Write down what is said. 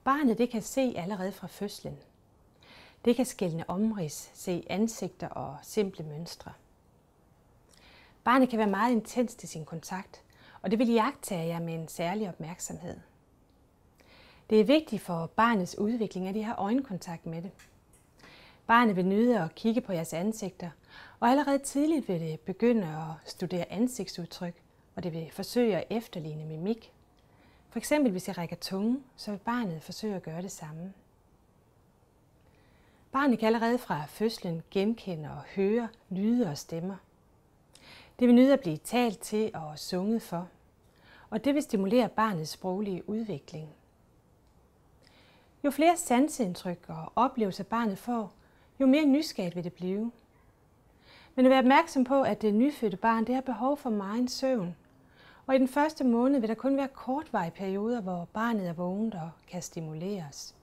Barnet kan se allerede fra fødslen. Det kan skelne omrids, se ansigter og simple mønstre. Barnet kan være meget intenst i sin kontakt, og det vil iagttage jer med en særlig opmærksomhed. Det er vigtigt for barnets udvikling, at I har øjenkontakt med det. Barnet vil nyde at kigge på jeres ansigter, og allerede tidligt vil det begynde at studere ansigtsudtryk, og det vil forsøge at efterligne mimik. For eksempel hvis I rækker tungen, så vil barnet forsøge at gøre det samme. Barnet kan allerede fra fødslen genkende og høre lyde og stemmer. Det vil nyde at blive talt til og sunget for, og det vil stimulere barnets sproglige udvikling. Jo flere sanseindtryk og oplevelser barnet får, jo mere nysgerrigt vil det blive. Men vær opmærksom på, at det nyfødte barn har behov for megen søvn, og i den første måned vil der kun være kortvarige perioder, hvor barnet er vågent og kan stimuleres.